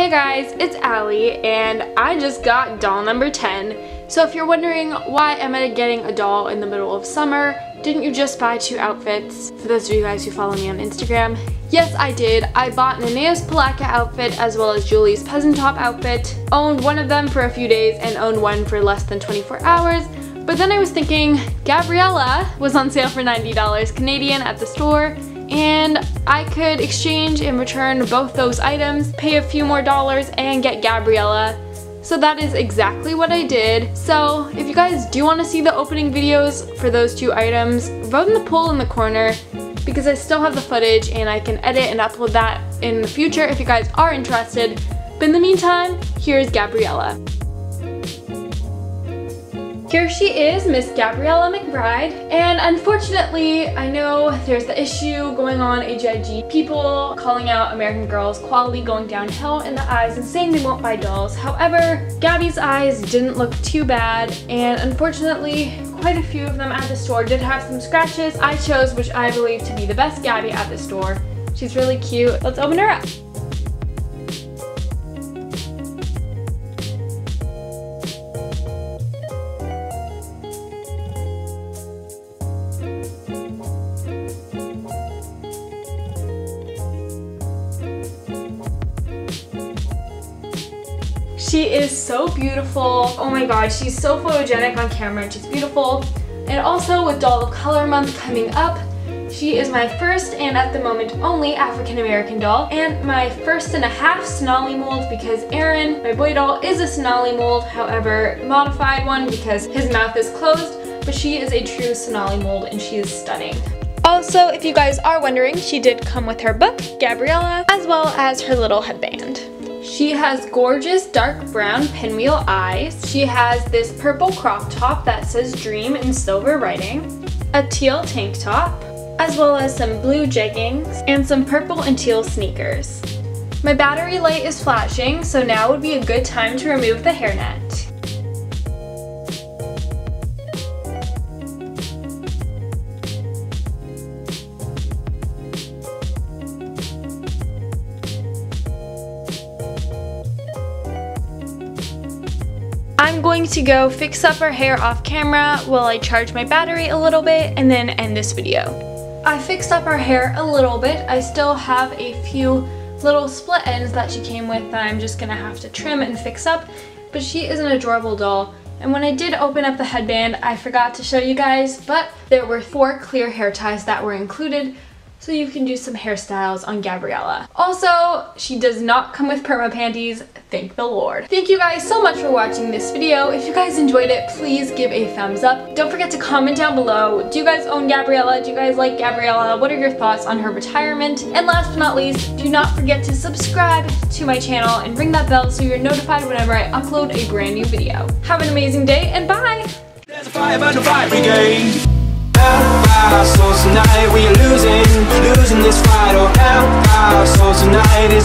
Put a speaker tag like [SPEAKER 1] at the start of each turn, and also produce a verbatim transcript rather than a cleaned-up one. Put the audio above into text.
[SPEAKER 1] Hey guys, it's Allie, and I just got doll number ten. So if you're wondering why am I getting a doll in the middle of summer, didn't you just buy two outfits? For those of you guys who follow me on Instagram, yes I did. I bought Nenea's Palaka outfit as well as Julie's Peasant Top outfit, owned one of them for a few days and owned one for less than twenty-four hours. But then I was thinking, Gabriella was on sale for ninety dollars Canadian at the store, and I could exchange and return both those items, pay a few more dollars, and get Gabriella. So that is exactly what I did. So if you guys do want to see the opening videos for those two items, vote in the poll in the corner because I still have the footage and I can edit and upload that in the future if you guys are interested. But in the meantime, here's Gabriella. Here she is, Miss Gabriella McBride, and unfortunately, I know there's the issue going on, H I G, people calling out American Girl's quality going downhill in the eyes and saying they won't buy dolls. However, Gabby's eyes didn't look too bad, and unfortunately, quite a few of them at the store did have some scratches. I chose which I believe to be the best Gabby at the store. She's really cute. Let's open her up. She is so beautiful. Oh my god, she's so photogenic on camera and she's beautiful. And also with Doll of Color Month coming up, she is my first and at the moment only African American doll, and my first and a half Sonali mold because Aaron, my boy doll, is a Sonali mold, however modified one because his mouth is closed, but she is a true Sonali mold and she is stunning. Also, if you guys are wondering, she did come with her book, Gabriella, as well as her little headband. She has gorgeous dark brown pinwheel eyes. She has this purple crop top that says dream in silver writing, a teal tank top, as well as some blue jeggings and some purple and teal sneakers. My battery light is flashing, so now would be a good time to remove the hairnet. I'm going to go fix up her hair off camera while I charge my battery a little bit and then end this video. I fixed up her hair a little bit. I still have a few little split ends that she came with that I'm just gonna have to trim and fix up, but she is an adorable doll. And when I did open up the headband, I forgot to show you guys, but there were four clear hair ties that were included, so you can do some hairstyles on Gabriella. Also, she does not come with perma panties, thank the Lord. Thank you guys so much for watching this video. If you guys enjoyed it, please give a thumbs up. Don't forget to comment down below. Do you guys own Gabriella? Do you guys like Gabriella? What are your thoughts on her retirement? And last but not least, do not forget to subscribe to my channel and ring that bell so you're notified whenever I upload a brand new video. Have an amazing day and bye! There's a fire burn the fire brigade. So tonight we are losing, losing this fight. Oh, our souls tonight.